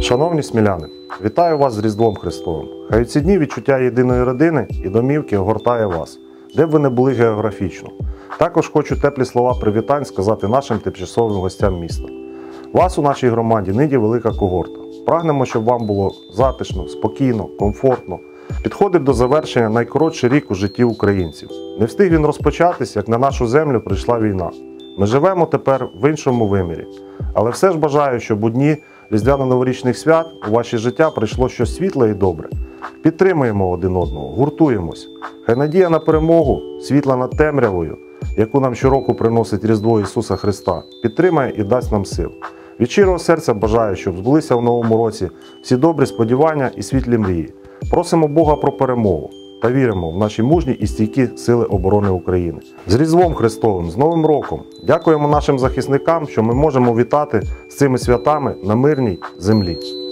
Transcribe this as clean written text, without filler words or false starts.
Шановні сміляни, вітаю вас з Різдвом Христовим. Хай у ці дні відчуття єдиної родини і домівки огортає вас, де б ви не були географічно. Також хочу теплі слова привітань сказати нашим тимчасовим гостям міста. Вас у нашій громаді нині велика когорта. Прагнемо, щоб вам було затишно, спокійно, комфортно. Підходить до завершення найкоротший рік у житті українців. Не встиг він розпочатись, як на нашу землю прийшла війна. Ми живемо тепер в іншому вимірі. Але все ж бажаю, щоб у дні різдвяно-новорічних свят у ваше життя прийшло щось світле і добре. Підтримуємо один одного, гуртуємось. Хай надія на перемогу, світла над темрявою, яку нам щороку приносить Різдво Ісуса Христа, підтримає і дасть нам сил. Від щирого серця бажаю, щоб збулися в новому році всі добрі сподівання і світлі мрії. Просимо Бога про перемогу та віримо в наші мужні і стійкі сили оборони України. З Різдвом Христовим, з Новим роком! Дякуємо нашим захисникам, що ми можемо вітати з цими святами на мирній землі.